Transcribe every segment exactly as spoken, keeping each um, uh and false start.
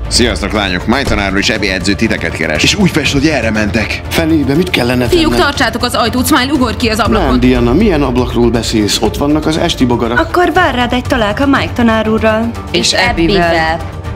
Sziasztok lányok, Mike tanár úr és Abby edző titeket keres. És úgy fest, hogy erre mentek. Fenébe mit kellene tennem? Fiúk, tartsátok az ajtót, Smile, ugorj ki az ablakon. Nem, Diana, milyen ablakról beszélsz? Ott vannak az esti bogarak. Akkor vár rád egy találka Mike tanár úrral. És Abbyvel.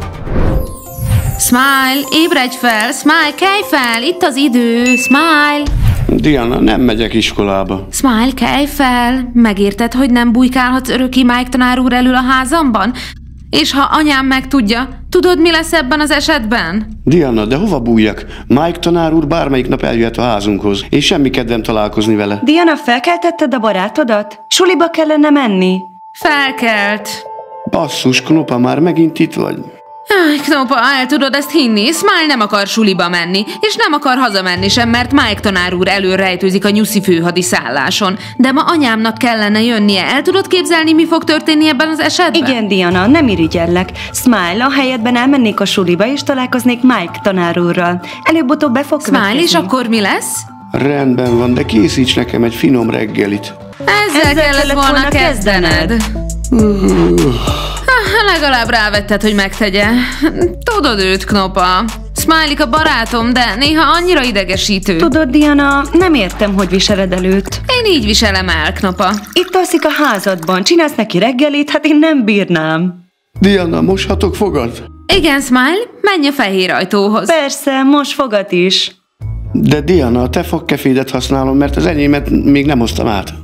Smile, ébredj fel, Smile, kelj fel, itt az idő, Smile. Diana, nem megyek iskolába. Smile, kelj fel, megérted, hogy nem bujkálhatsz örökké Mike tanár úr elől a házamban? És ha anyám megtudja, tudod, mi lesz ebben az esetben? Diana, de hova bújjak? Mike tanár úr bármelyik nap eljöhet a házunkhoz, és semmi kedvem találkozni vele. Diana, felkeltetted a barátodat? Suliba kellene menni. Felkelt. Basszus, Knopa, már megint itt vagy? Áj, Knopa, el tudod ezt hinni? Smile nem akar suliba menni, és nem akar hazamenni sem, mert Mike tanár úr elől rejtőzik a nyuszi főhadiszálláson. De ma anyámnak kellene jönnie. El tudod képzelni, mi fog történni ebben az esetben? Igen, Diana, nem irigyellek. Smile, a helyedben elmennék a suliba, és találkoznék Mike tanár úrral. Előbb-utóbb be fog Smile, következni. és akkor mi lesz? Rendben van, de készíts nekem egy finom reggelit. Ezzel, Ezzel kellett, kellett volna kezdened. kezdened. Ah, legalább rávetted, hogy megtegye. Tudod őt, Knopa. Smiley a barátom, de néha annyira idegesítő. Tudod, Diana, nem értem, hogy viseled el őt. Én így viselem el, Knopa. Itt alszik a házadban, csinálsz neki reggelit, hát én nem bírnám. Diana, moshatok fogad? Igen, Smile, menj a fehér ajtóhoz. Persze, most fogad is. De Diana, te fogkefédet használom, mert az enyémet még nem hoztam át.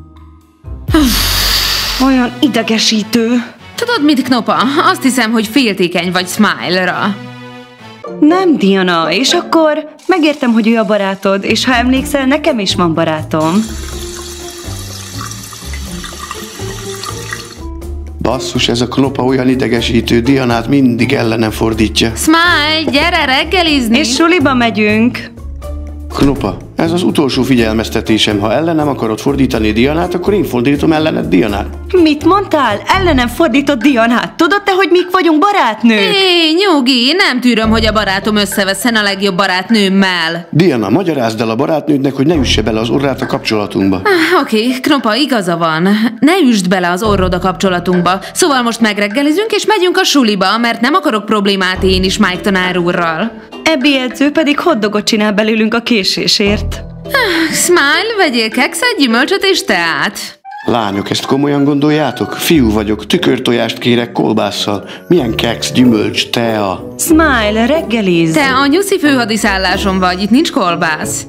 Olyan idegesítő. Tudod mit, Knopa? Azt hiszem, hogy féltékeny vagy Smile-ra. Nem, Diana, és akkor megértem, hogy ő a barátod, és ha emlékszel, nekem is van barátom. Basszus, ez a Knopa olyan idegesítő, Dianát mindig ellenem fordítja. Smile, gyere reggelizni! És suliba megyünk. Knopa, ez az utolsó figyelmeztetésem. Ha ellenem akarod fordítani Dianát, akkor én fordítom ellened Dianát. Mit mondtál? Ellenem fordított Dianát. Tudod te, hogy mik vagyunk barátnők? Hé, nyugi, nem tűröm, hogy a barátom összeveszen a legjobb barátnőmmel. Diana, magyarázd el a barátnődnek, hogy ne üsse bele az orrát a kapcsolatunkba. Ah, Oké, okay, Knopa, igaza van. Ne üsd bele az orrod a kapcsolatunkba. Szóval most megreggelizünk és megyünk a suliba, mert nem akarok problémát én is Mike tanár úrral. Abby edző pedig hotdogot csinál belőlünk a késésért. Ah, Smile, vegyél kekszet, gyümölcsöt és teát. Lányok, ezt komolyan gondoljátok? Fiú vagyok, tükörtojást kérek kolbásszal. Milyen keksz, gyümölcs, tea? Smile, reggeliz. Te a nyuszi főhadiszálláson vagy, itt nincs kolbász.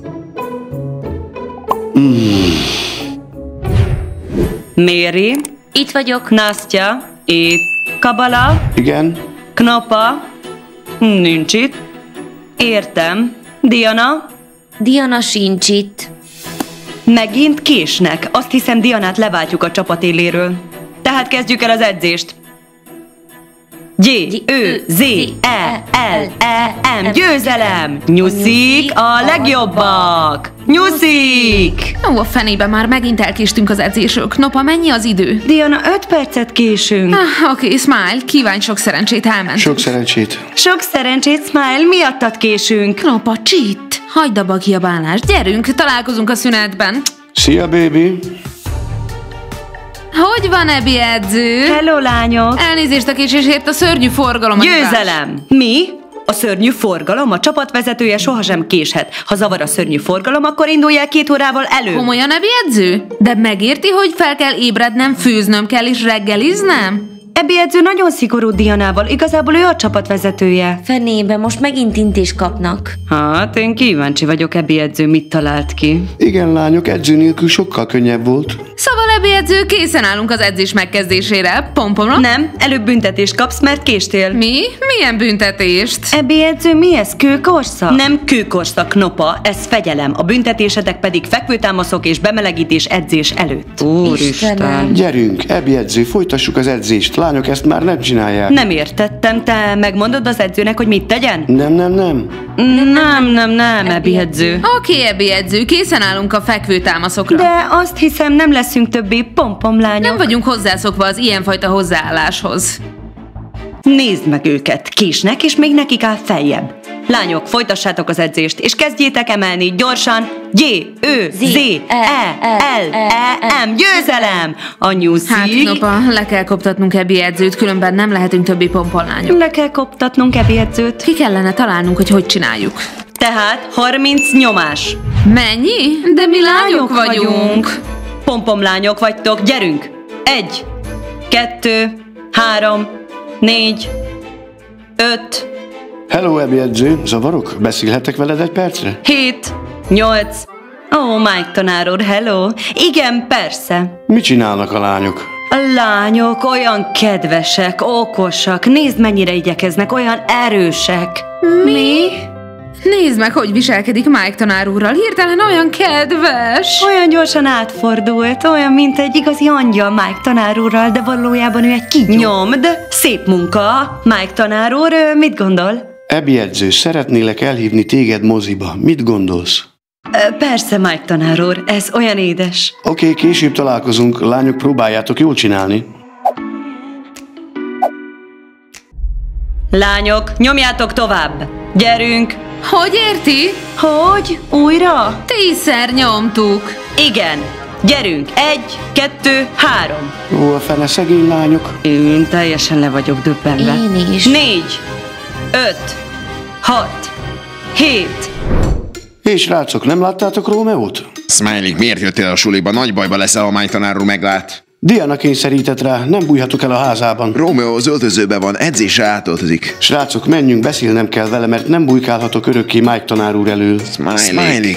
Mm. Mary. Itt vagyok. Nastya. Itt. Kabala. Igen. Knopa. Nincs itt. Értem. Diana. Diana sincs itt. Megint késnek. Azt hiszem, Dianát leváltjuk a csapat éléről. Tehát kezdjük el az edzést. G, Ö, Z, E, L, E, M. Győzelem! Nyuszik a legjobbak! Nyuszik! Ó, a fenébe már megint elkéstünk az edzésről. Knopa, mennyi az idő? Diana, öt percet késünk. Ah, Oké, okay, Smile, kívánj sok szerencsét, elment. Sok szerencsét. Sok szerencsét, Smile, miattad késünk. Knopa, cheat! Hagyd abba a kiabálást. Gyerünk, találkozunk a szünetben. Szia, baby! Hogy van, Abby edző? Hello, lányok! Elnézést a késésért, a szörnyű forgalom. Győzelem! Mi? A szörnyű forgalom? A csapatvezetője sohasem késhet. Ha zavar a szörnyű forgalom, akkor indulj el két órával elő. Komolyan, Abby edző? De megérti, hogy fel kell ébrednem, főznöm kell és reggeliznem? Abby edző nagyon szigorú Dianával, igazából ő a csapatvezetője. Fenébe, most megint intést kapnak. Hát, én kíváncsi vagyok, Abby edző mit talált ki. Igen, lányok, edző nélkül sokkal könnyebb volt. Szóval, Abby edző, készen állunk az edzés megkezdésére. Pompomra? Nem, előbb büntetést kapsz, mert késtél. Mi? Milyen büntetést? Abby edző, mi ez? Kőkorszak? Nem kőkorszak, Knopa, ez fegyelem. A büntetésetek pedig fekvőtámaszok és bemelegítés edzés előtt. Úristen. Gyerünk, Abby edző, folytassuk az edzést. Lányok, ezt már nem csinálják. Nem értettem, te megmondod az edzőnek, hogy mit tegyen? Nem, nem, nem. Nem, nem, nem, Abby edző. Oké, okay, Abby edző, készen állunk a fekvőtámaszokra. De azt hiszem, nem leszünk többé pompomlányok. Nem vagyunk hozzászokva az ilyenfajta hozzáálláshoz. Nézd meg őket, késnek, és még nekik áll feljebb. Lányok, folytassátok az edzést, és kezdjétek emelni gyorsan G, Ö, Z, E, L, E, M. Győzelem! A nyuszi. Hát, Nopa, le kell koptatnunk Abby edzőt, különben nem lehetünk többi pompolányok. Le kell koptatnunk Abby edzőt. Ki kellene találnunk, hogy hogy csináljuk. Tehát harminc nyomás. Mennyi? De mi lányok vagyunk. Pompomlányok vagytok, gyerünk! Egy, kettő, három, négy, öt, Hello, Abby edző, zavarok? Beszélhetek veled egy percre? hét, nyolc. Ó, Mike tanár úr, hello. Igen, persze. Mit csinálnak a lányok? A lányok olyan kedvesek, okosak, nézd mennyire igyekeznek, olyan erősek. Mi? Nézd meg, hogy viselkedik Mike tanár úrral, hirtelen olyan kedves. Olyan gyorsan átfordult, olyan, mint egy igazi angyal Mike tanár úrral, de valójában ő egy kígyó. Nyomd, szép munka. Mike tanár úr, mit gondol? Abby edző, szeretnélek elhívni téged moziba. Mit gondolsz? Persze, Mike tanár úr, ez olyan édes. Oké, okay, később találkozunk, lányok, próbáljátok jól csinálni. Lányok, nyomjátok tovább. Gyerünk. Hogy érti? Hogy? Újra? Tízszer nyomtuk. Igen. Gyerünk. Egy, kettő, három. Ó, a fene, szegény lányok. Én teljesen le vagyok döbbenve. Én is. Négy, öt, hat, hét. És srácok, nem láttátok Rómeót? Smiley, miért jöttél a suliba? Nagy bajba leszel, ha Mike tanár úr meglát. Diana kényszerített rá, nem bújhatok el a házában. Rómeó az öltözőben van, edzésre átöltözik. Srácok, menjünk, beszélnem kell vele, mert nem bujkálhatok örökké Mike tanár úr elől. Smiley. Smiley.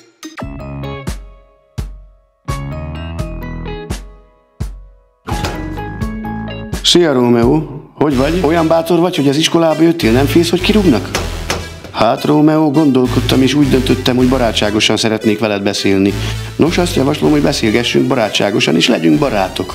Szia, Rómeó! Hogy vagy? Olyan bátor vagy, hogy az iskolába jöttél, nem félsz, hogy kirúgnak? Hát, Rómeó, gondolkodtam, és úgy döntöttem, hogy barátságosan szeretnék veled beszélni. Nos, azt javaslom, hogy beszélgessünk barátságosan, és legyünk barátok.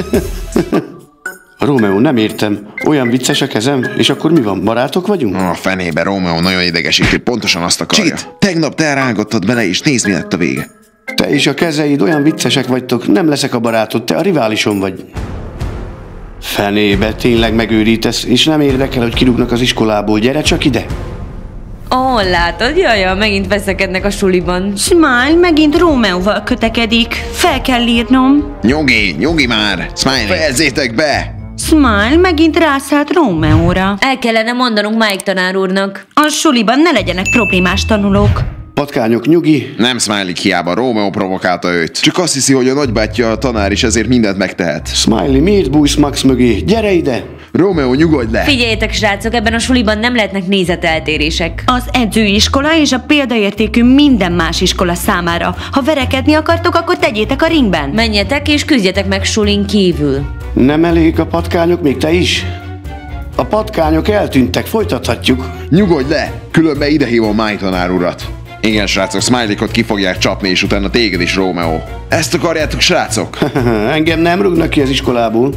Rómeó, nem értem. Olyan vicces a kezem, és akkor mi van, barátok vagyunk? A fenébe, Rómeó nagyon idegesít, pontosan azt akarja. Csit, tegnap te rángottad bele, és nézd, mi lett a vége. Te és a kezeid olyan viccesek vagytok, nem leszek a barátod, te a riválisom vagy. Fenébe, tényleg megőrítesz, és nem érdekel, hogy kirúgnak az iskolából, gyere csak ide! Ó, látod, jaj, megint veszekednek a suliban. Smile megint Rómeóval kötekedik. Fel kell írnom. Nyugi, nyugi már! Smiley, fejezzétek be! Smile megint rászállt Rómeóra. El kellene mondanunk Mike tanár úrnak. A suliban ne legyenek problémás tanulók. Patkányok, nyugi! Nem Smiley hiába, Rómeó provokálta őt. Csak azt hiszi, hogy a nagybátyja a tanár is, ezért mindent megtehet. Smiley, miért bújsz Max mögé? Gyere ide! Rómeó, nyugodj le! Figyeljétek, srácok, ebben a suliban nem lehetnek nézeteltérések. Az edzőiskola és a példaértékű minden más iskola számára. Ha verekedni akartok, akkor tegyétek a ringben. Menjetek és küzdjetek meg sulin kívül. Nem elég a patkányok, még te is? A patkányok eltűntek, folytathatjuk. Nyugodj le! Különben ide hívom Mike tanár urat. Igen, srácok, Smiley-ot ki fogják csapni, és utána téged is, Rómeó. Ezt akarjátok, srácok? Engem nem rúgnak ki az iskolából.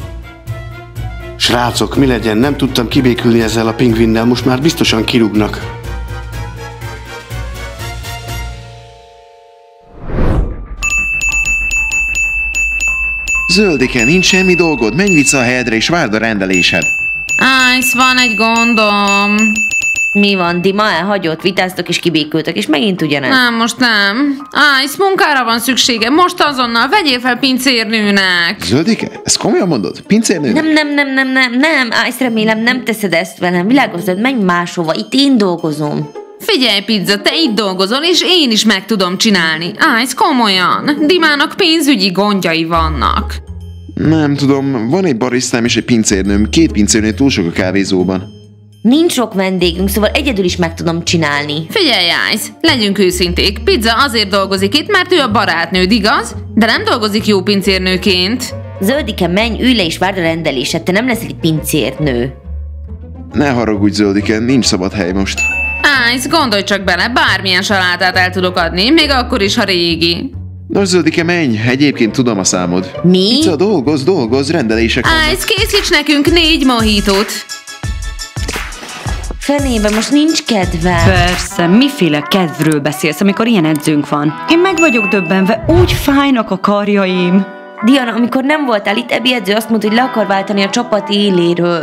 Srácok, mi legyen? Nem tudtam kibékülni ezzel a pingvinnel, most már biztosan kirúgnak. Zöldike, nincs semmi dolgod, menj vissza a helyedre, és várd a rendelésed. Ice, van egy gondom. Mi van, Dima? Elhagyott, vitáztok és kibékültek, és megint ugyanez. Nem, most nem. Ice, munkára van szüksége, most azonnal vegyél fel pincérnőnek. Zöldike? Ezt komolyan mondod? Pincérnőnek? Nem, nem, nem, nem, nem, nem, Ice, remélem nem teszed ezt velem. Világosod, menj máshova, itt én dolgozom. Figyelj, Pizza, te itt dolgozol, és én is meg tudom csinálni. Ice, komolyan. Dimának pénzügyi gondjai vannak. Nem tudom, van egy barisztám és egy pincérnőm. Két pincérnő túl sok a kávézóban. Nincs sok vendégünk, szóval egyedül is meg tudom csinálni. Figyelj, Ice, legyünk őszinték. Pizza azért dolgozik itt, mert ő a barátnőd, igaz? De nem dolgozik jó pincérnőként. Zöldike, menj, ülj le és várd a rendelésed, te nem leszel egy pincérnő. Ne haragudj, Zöldike, nincs szabad hely most. Ice, gondolj csak bele, bármilyen salátát el tudok adni, még akkor is, ha régi. Nos, Zöldike, menj, egyébként tudom a számod. Mi? Pizza, dolgozz, dolgozz, rendelések vannak. Ice, készíts nekünk négy mohitót. Fenébe, most nincs kedve. Persze, miféle kedvről beszélsz, amikor ilyen edzőnk van? Én meg vagyok döbbenve, úgy fájnak a karjaim. Diana, amikor nem voltál itt, Abby edző azt mondta, hogy le akar váltani a csapat éléről.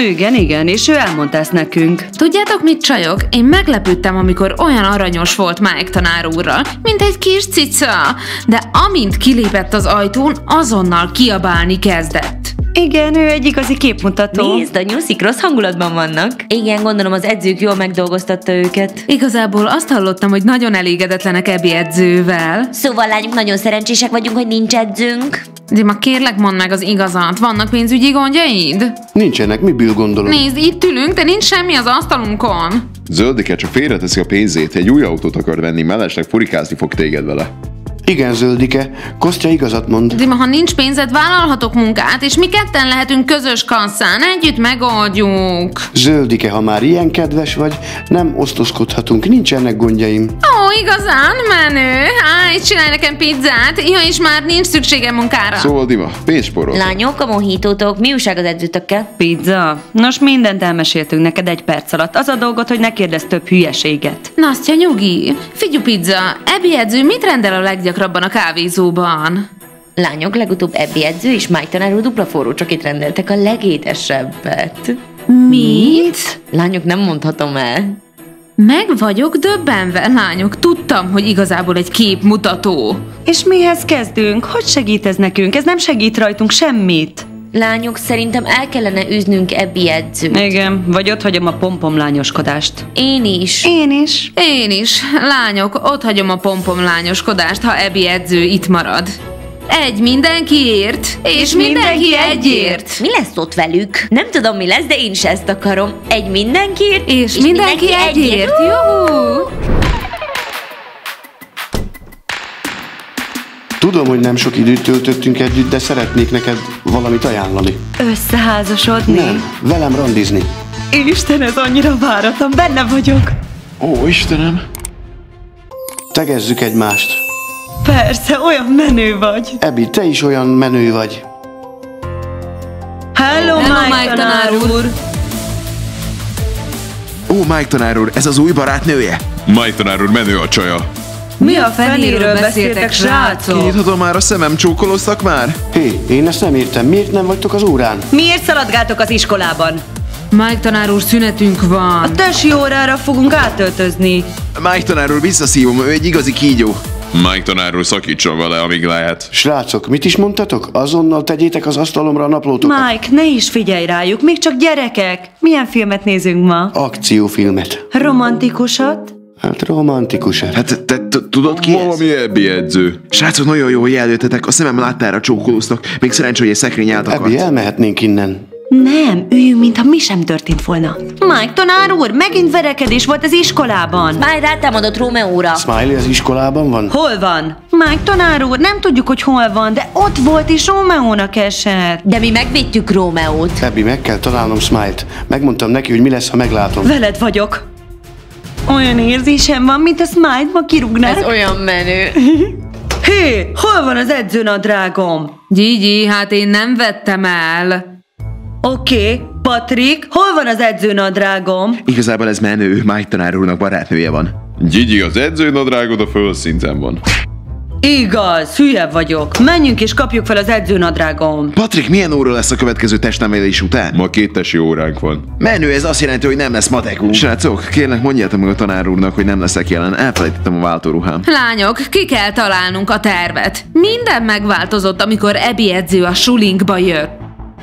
Igen, igen, és ő elmondta ezt nekünk. Tudjátok mit, csajok? Én meglepődtem, amikor olyan aranyos volt Mike tanár úrral, mint egy kis cica. De amint kilépett az ajtón, azonnal kiabálni kezdett. Igen, ő egy igazi képmutató. Nézd, a nyuszik rossz hangulatban vannak. Igen, gondolom az edzők jól megdolgoztatta őket. Igazából azt hallottam, hogy nagyon elégedetlenek Abby edzővel. Szóval lányok, nagyon szerencsések vagyunk, hogy nincs edzőnk. Dima, kérlek, mondd meg az igazat. Vannak pénzügyi gondjaid? Nincsenek, miből gondolod? Nézd, itt ülünk, de nincs semmi az asztalunkon. Zöldike csak félreteszi a pénzét, egy új autót akar venni, mellesleg furikázni fog téged vele. Igen, Zöldike, Kostya igazat mond. Dima, ha nincs pénzed, vállalhatok munkát, és mi ketten lehetünk közös kasszán, együtt megoldjuk. Zöldike, ha már ilyen kedves vagy, nem osztozkodhatunk, nincsenek gondjaim. Ó, igazán menő. Állj, csinálj nekem pizzát, ja, és már nincs szükségem munkára. Szóval Dima, pénzsporoltok. Lányok, a mohitótok, mi újság az edzőtökkel? Pizza? Nos, mindent elmeséltünk neked egy perc alatt. Az a dolgot, hogy ne kérdezz több hülyeséget. Nasztya, nyugi. Figyú, pizza, Abby edző mit rendel a leggyakrabban a kávézóban? Lányok, legutóbb Abby edző és Mike tanár úr dupla forró csokit rendeltek, a legédesebbet. Mit? Lányok, nem mondhatom el. Meg vagyok döbbenve, lányok. Tudtam, hogy igazából egy képmutató. És mihez kezdünk? Hogy segít ez nekünk? Ez nem segít rajtunk semmit. Lányok, szerintem el kellene üznünk Abby edzőt. Igen, vagy ott hagyom a pompomlányoskodást. Én is. Én is. Én is. Lányok, ott hagyom a pompomlányoskodást, ha Abby edző itt marad. Egy mindenkiért, és, és mindenki, mindenki egyért. Mi lesz ott velük? Nem tudom, mi lesz, de én is ezt akarom. Egy mindenkiért, és, és mindenki, mindenki egyért. egyért. Juhú! Tudom, hogy nem sok időt töltöttünk együtt, de szeretnék neked valamit ajánlani. Összeházasodni? Nem, velem randizni. Isten, ez annyira váratlan, benne vagyok. Ó, Istenem! Tegezzük egymást. Persze, olyan menő vagy. Abby, te is olyan menő vagy. Hello, Hello Mike, Mike tanár tanár úr. Ó, Mike tanár úr, ez az új barátnője? Mike tanár úr, menő a csaja. Mi a fenéről beszéltek, srácok? Kinyithatom már a szemem, csókoloztak már? Hé, én ezt nem értem. Miért nem vagytok az órán? Miért szaladgáltok az iskolában? Mike tanár úr, szünetünk van. A tesi órára fogunk átöltözni. Mike tanár úr, visszaszívom, ő egy igazi kígyó. Mike tanár úr, szakítson vele, amíg lehet. Srácok, mit is mondtatok? Azonnal tegyétek az asztalomra a naplótokat. Mike, ne is figyelj rájuk, még csak gyerekek. Milyen filmet nézünk ma? Akciófilmet. Romantikusat? Hát romantikusat. Hát te tudod ki ez? Valami Abby edző. Srácok, nagyon jó, hogy jelöltetek, a szemem láttára csókolóztak. Még szerencsé, hogy egy szekrény átakart. Abby, elmehetnénk innen. Nem, üljünk, mintha mi sem történt volna. Mike tanár úr, megint verekedés volt az iskolában. Smiley rátámadott Rómeóra. Smiley az iskolában van? Hol van? Mike tanár úr, nem tudjuk, hogy hol van, de ott volt és Rómeónak esett. De mi megvédtük Rómeót. Abby, meg kell találnom Smiley-t. Megmondtam neki, hogy mi lesz, ha meglátom. Veled vagyok. Olyan érzésem van, mint a Smiley ma kirúgnák. Ez olyan menő. Hé, hol van az edzőnadrágom? Gigi, hát én nem vettem el. Oké, okay. Patrik, hol van az edzőnadrágom? Igazából ez menő, Mike tanár úrnak barátnője van. Gigi, az edzőnadrágod a földszinten van. Igaz, hülye vagyok. Menjünk és kapjuk fel az edzőnadrágom. Patrik, milyen óra lesz a következő testnevelés után? Ma két tesi óránk van. Menő, ez azt jelenti, hogy nem lesz matekunk. Srácok, kérlek, mondjátok meg a tanár úrnak, hogy nem leszek jelen. Elfelejtettem a váltóruhám. Lányok, ki kell találnunk a tervet. Minden megváltozott, amikor Abby edző a sulinkba jött.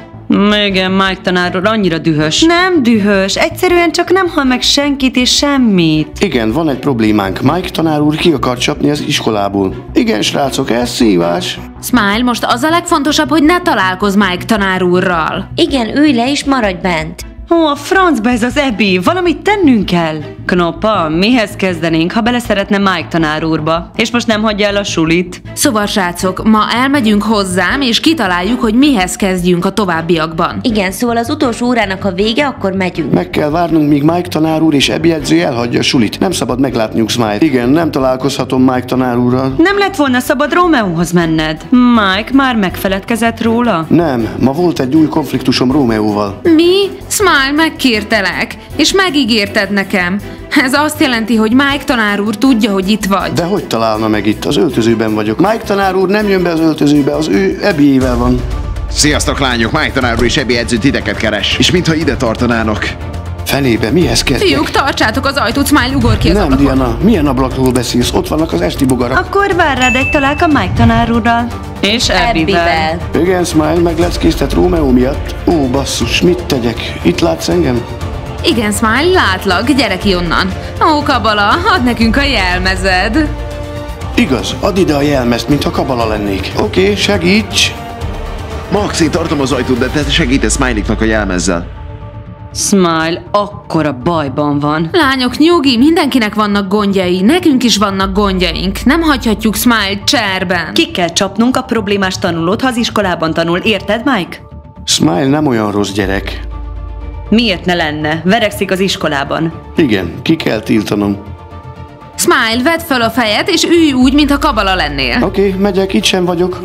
Igen, Mike tanár úr annyira dühös. Nem dühös, egyszerűen csak nem hall meg senkit és semmit. Igen, van egy problémánk. Mike tanár úr ki akar csapni az iskolából. Igen, srácok, ez szívás. Smile, most az a legfontosabb, hogy ne találkozz Mike tanár úrral. Igen, ülj le és maradj bent. Ó, a francba ez az Abby, valamit tennünk kell. Knoppa, mihez kezdenénk, ha beleszeretne Mike tanár úrba? És most nem hagyja el a sulit? Szóval, srácok, ma elmegyünk hozzám, és kitaláljuk, hogy mihez kezdjünk a továbbiakban. Igen, szóval az utolsó órának a vége, akkor megyünk. Meg kell várnunk, míg Mike tanár úr és Abby edző elhagyja a sulit. Nem szabad meglátniuk Smile-t. Igen, nem találkozhatom Mike tanár úrral. Nem lett volna szabad Rómeóhoz menned. Mike már megfeledkezett róla? Nem, ma volt egy új konfliktusom Rómeóval. Mi? Smile, megkértelek, és megígérted nekem. Ez azt jelenti, hogy Mike tanár úr tudja, hogy itt vagy. De hogy találna meg itt? Az öltözőben vagyok. Mike tanár úr nem jön be az öltözőbe, az ő Abbyével van. Sziasztok lányok, Mike tanár úr és Abby edző titeket keres. És mintha ide tartanának. Fenébe, mihez kezdtek? Fiúk, tartsátok az ajtót, Smile, ugor ki az Nem, ablakon. Diana, milyen ablakról beszélsz? Ott vannak az esti bogarak. Akkor vár rád egy találka Mike tanár úrral. És Abbyvel. Igen, Smile, megleckéztet Rómeó miatt. Ó, basszus, mit tegyek? Itt látsz engem? Igen, Smile, látlak, gyere ki onnan. Ó, Kabala, add nekünk a jelmezed. Igaz, add ide a jelmezt, mintha Kabala lennék. Oké, okay, segíts! Max, én tartom az ajtót, de te segítesz Smiley-nak a jelmezzel. Smile akkora bajban van. Lányok, nyugi, mindenkinek vannak gondjai, nekünk is vannak gondjaink. Nem hagyhatjuk Smile cserben. Ki kell csapnunk a problémás tanulót, ha az iskolában tanul, érted, Mike? Smile nem olyan rossz gyerek. Miért ne lenne? Verekszik az iskolában. Igen, ki kell tiltanom. Smile, vedd fel a fejed, és ülj úgy, mintha Kabala lennél. Oké, okay, megyek, itt sem vagyok.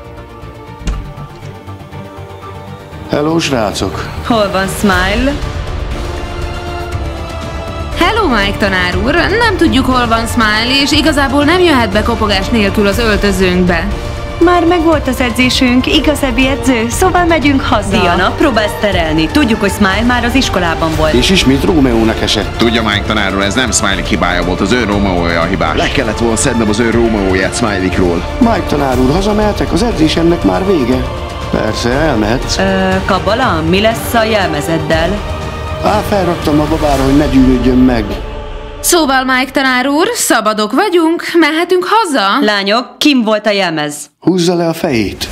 Hello, srácok! Hol van Smile? Hello, Mike tanár úr! Nem tudjuk, hol van Smile, és igazából nem jöhet be kopogás nélkül az öltözőnkbe. Már megvolt az edzésünk, igaz, Abby edző? Szóval megyünk haza. Diana, próbálsz terelni. Tudjuk, hogy Smile már az iskolában volt. És ismét Rómeónak esett. Tudja Mike tanár úr, ez nem Smiley hibája volt, az ő Rómeója a hibás. Le kellett volna szednem az ő Rómeóját Smiley-ról. Mike tanár úr, hazamehetek? Az edzésemnek már vége. Persze, elmehetsz. Ö, Kabala, mi lesz a jelmezeddel? Á, felraktam a babára, hogy ne gyűrődjön meg. Szóval, Mike tanár úr, szabadok vagyunk, mehetünk haza? Lányok, kim volt a jelmez? Húzza le a fejét.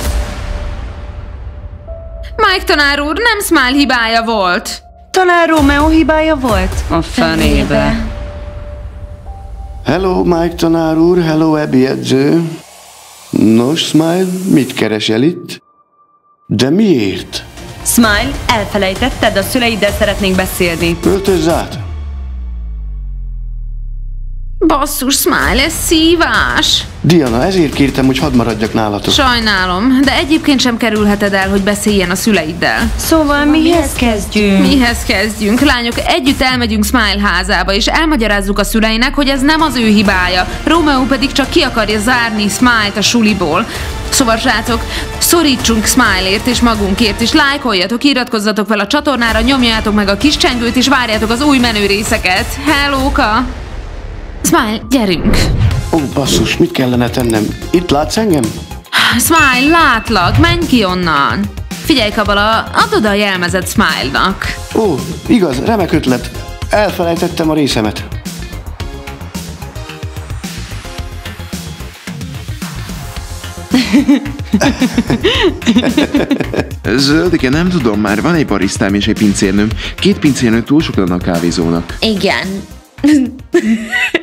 Mike tanár úr, nem Smile hibája volt. Talán Rómeó hibája volt? A fenébe. Hello, Mike tanár úr, hello, Abby edző. Nos, Smile, mit keresel itt? De miért? Smile, elfelejtetted, a szüleiddel szeretnénk beszélni. Öltözz át! Basszus, Smile, ez szívás. Diana, ezért kértem, hogy hadd maradjak nálatok. Sajnálom, de egyébként sem kerülheted el, hogy beszéljen a szüleiddel. Szóval mihez kezdjünk? Mihez kezdjünk? Lányok, együtt elmegyünk Smile házába, és elmagyarázzuk a szüleinek, hogy ez nem az ő hibája. Rómeó pedig csak ki akarja zárni Smile-t a suliból. Szóval, srácok, szorítsunk Smile-ért és magunkért, és lájkoljatok, iratkozzatok fel a csatornára, nyomjátok meg a kis csengőt, és várjátok az új menő részeket. Hellóka! Smile, gyerünk! Ó, basszus, mit kellene tennem? Itt látsz engem? Smile, látlak, menj ki onnan! Figyelj, Kabala, add oda a jelmezet Smile-nak. Ó, igaz, remek ötlet. Elfelejtettem a részemet. Zöldike, nem tudom már, van egy barisztám és egy pincérnőm. Két pincérnő túl sok lenne a kávézónak. Igen.